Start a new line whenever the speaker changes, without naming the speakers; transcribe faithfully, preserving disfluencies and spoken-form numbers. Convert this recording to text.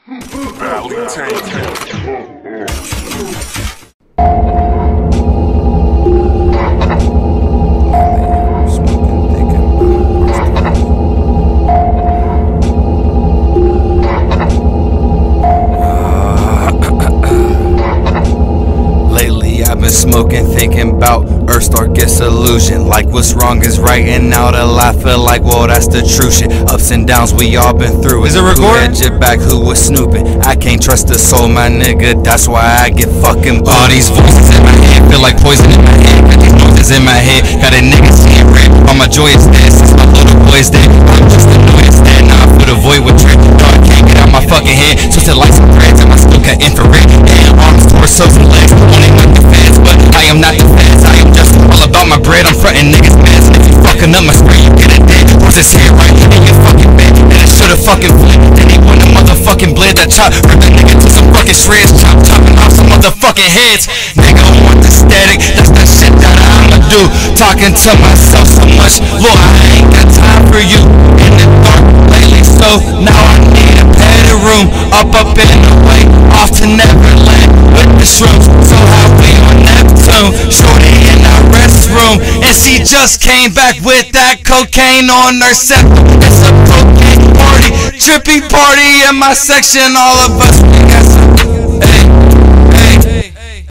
Valley Tank.
Smoking, thinking about Earthstar gets illusion. Like what's wrong is right, and now to lie feel like, well, that's the true shit. Ups and downs, we all been through it.
Is it recording?
Who had your back, who was snooping? I can't trust a soul, my nigga, that's why I get fucking booed. All these voices in my head feel like poison in my head. Got these noises in my head, got a nigga seeing red. All my joy is dead since my little boy's dead. I'm just a noise dead, now I feel the void with trip. No, I can't get out my fucking head. Twisted like some threads, and I still got infrared. And arms, torsos, and legs, only like the feds, but I am not the feds. I am just all about my bread. I'm frontin' niggas mess. If you fucking up my spray, you get it dead. What's his head right in your fucking bed? And it should've fucking flipped. Then he want a motherfucking blade that chop. Rip a nigga to some fucking shreds. Chop, chopping off some motherfucking heads. Nigga want the static. That's the shit that I'ma do. Talking to myself so much. Lord, I ain't got time for you in the dark lately. So now I need a padded room. Up, up in the way. Off to Neverland with the shrooms. So how we on Neptune? Shorty in our restroom, and she just came back with that cocaine on her septum. It's a cocaine party, trippy party in my section. All of us, we got some